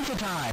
Adventure Time!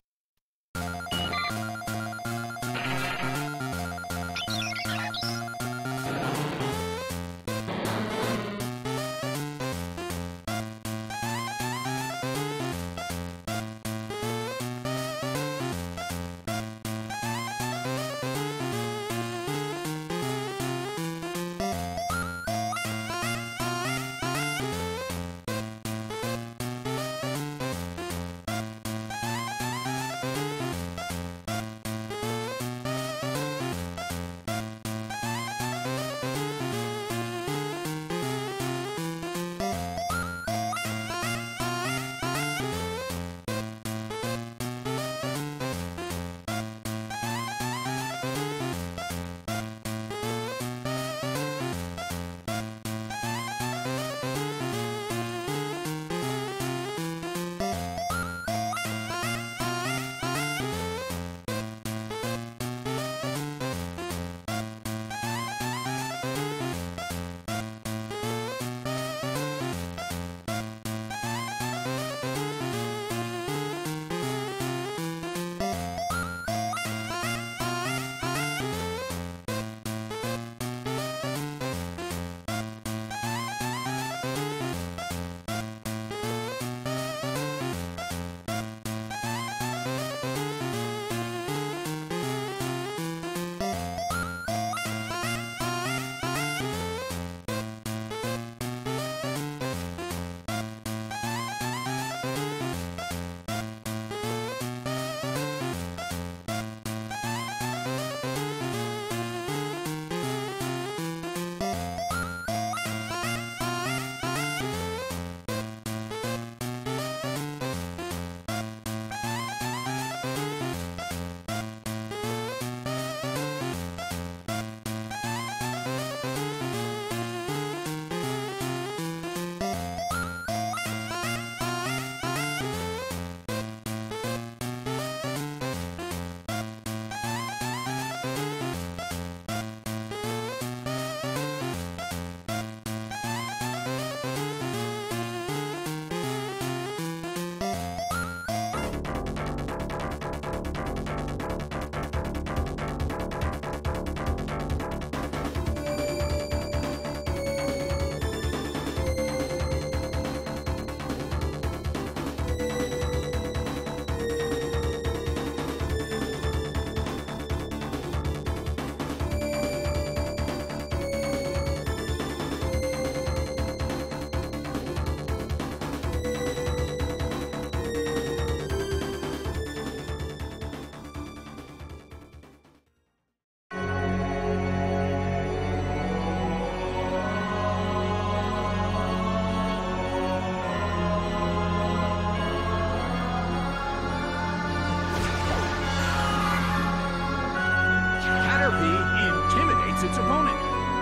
Its opponent.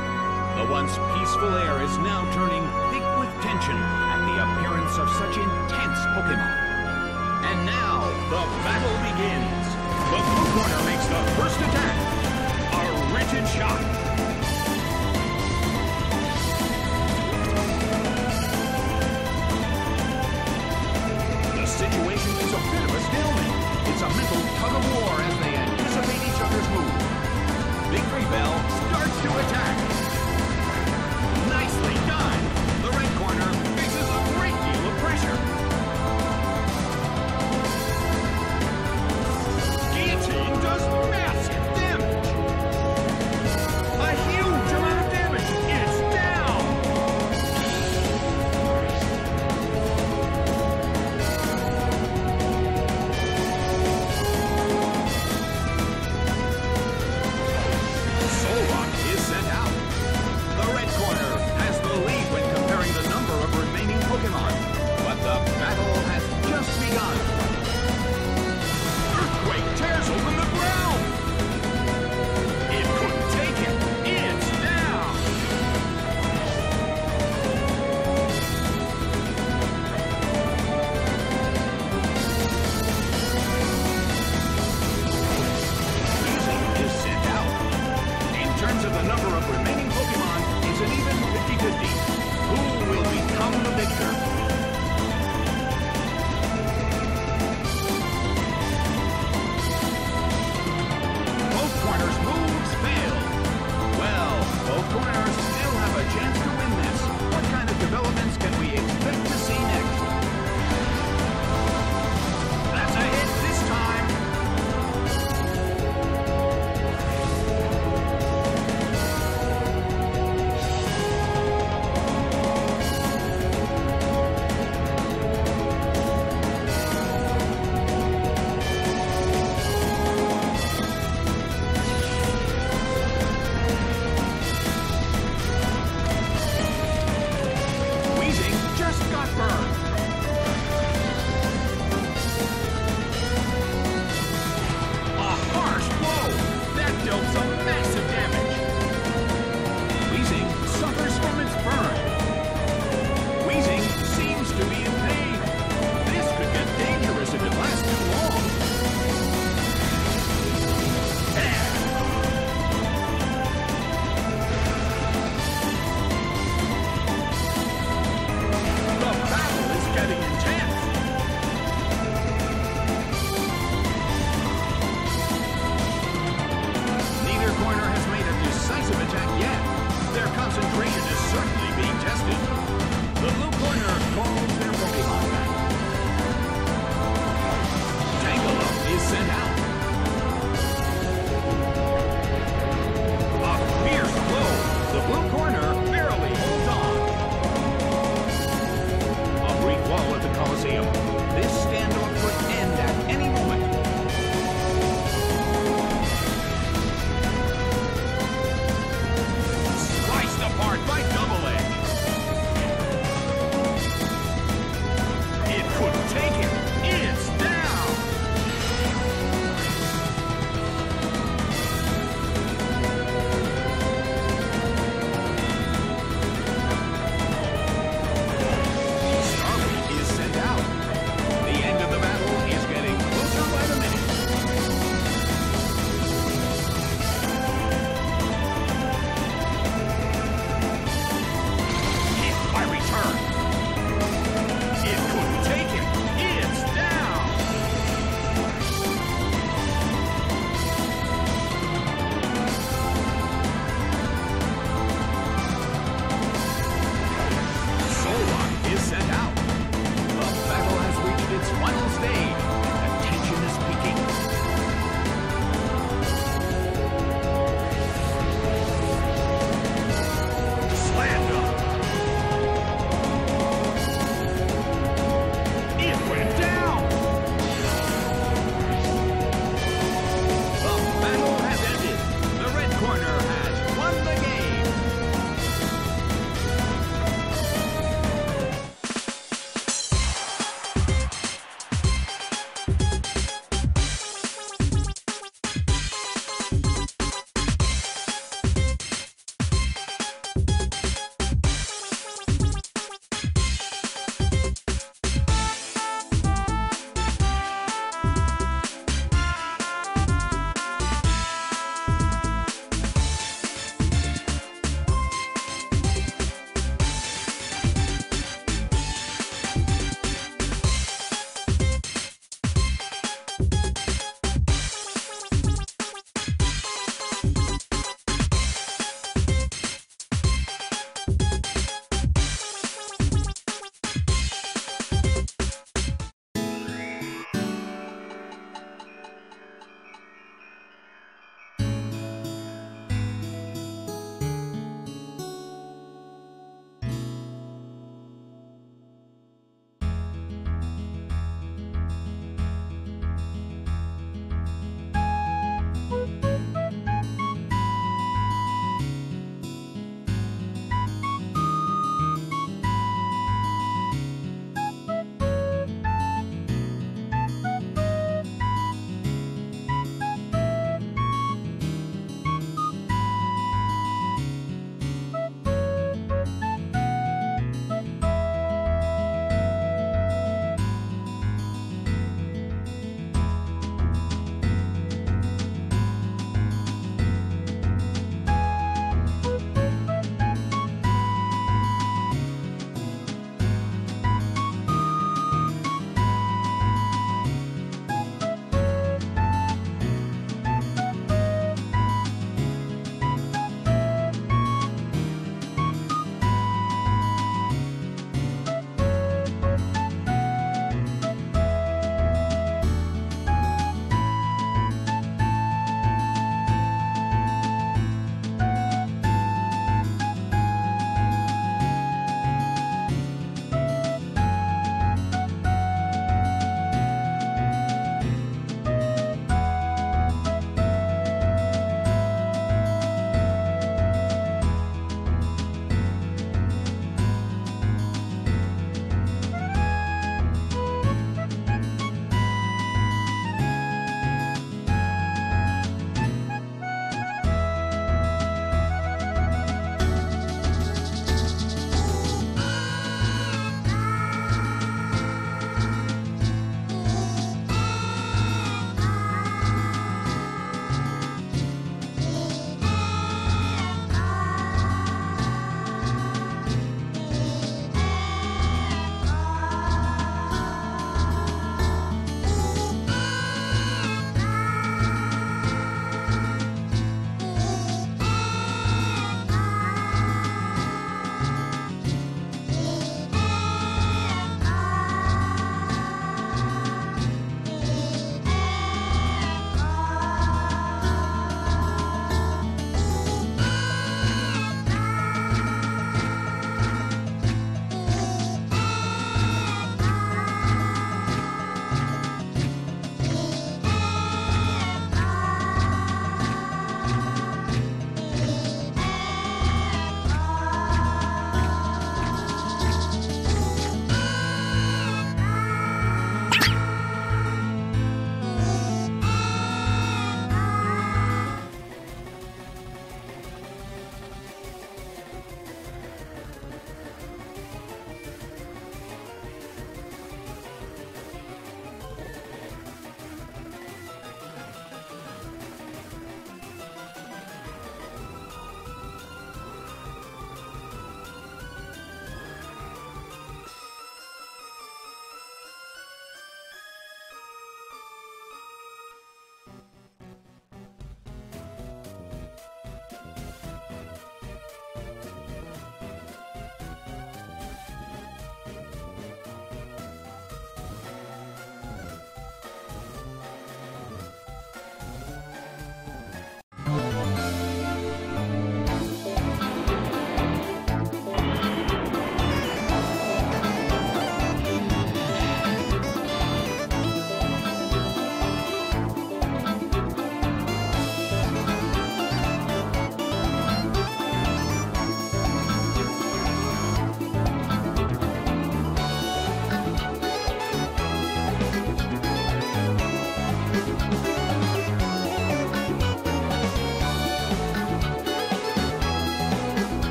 The once peaceful air is now turning thick with tension at the appearance of such intense Pokémon. And now, the battle begins. The blue corner makes the first attack. A rigid shot. The situation is a bit of a stalemate. It's a mental tug-of-war as they anticipate each other's moves. Victory Bell starts to attack. Nicely done. The red corner faces a great deal of pressure. Guillotine does massive damage.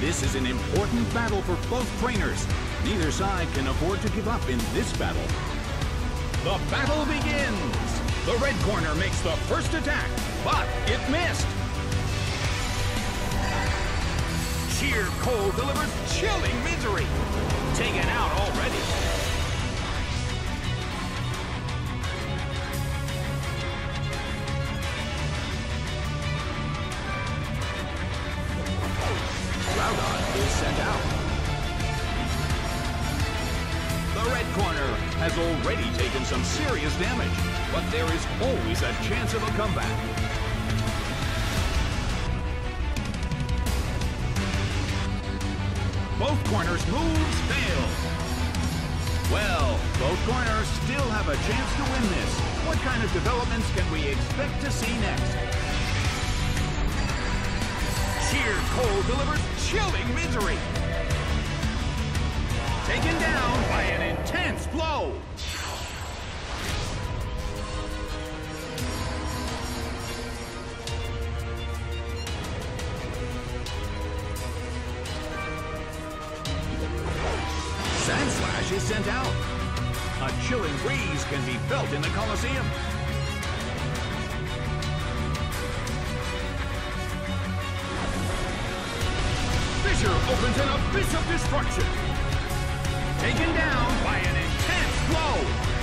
This is an important battle for both trainers. Neither side can afford to give up in this battle. The battle begins! The red corner makes the first attack, but it missed! Sheer cold delivers chilling misery! Taken out already! Groudon is sent out. The red corner has already taken some serious damage, but there is always a chance of a comeback. Both corners' moves fail. Well, both corners still have a chance to win this. What kind of developments can we expect to see next? Sheer cold delivers chilling misery. Taken down by an intense blow. Sandslash is sent out. A chilling breeze can be felt in the Colosseum. Fissure opens an abyss of destruction. Taken down by an intense blow.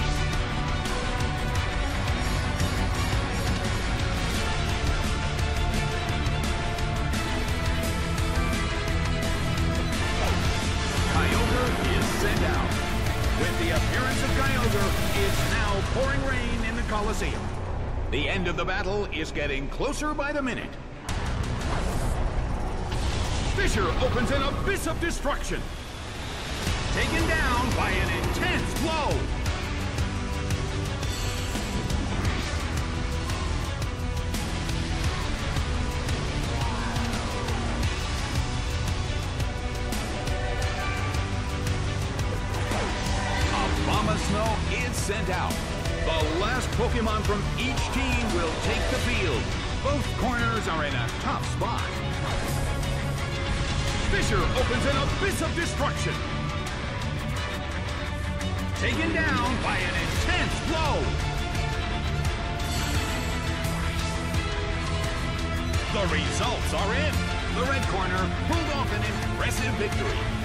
Kyogre is sent out. With the appearance of Kyogre, it's now pouring rain in the Colosseum. The end of the battle is getting closer by the minute. Fissure opens an abyss of destruction. Taken down by an intense blow. Abomasnow is sent out. The last Pokemon from each team will take the field. Both corners are in a tough spot. Fissure opens an abyss of destruction. Taken down by an intense blow. The results are in. The red corner pulled off an impressive victory.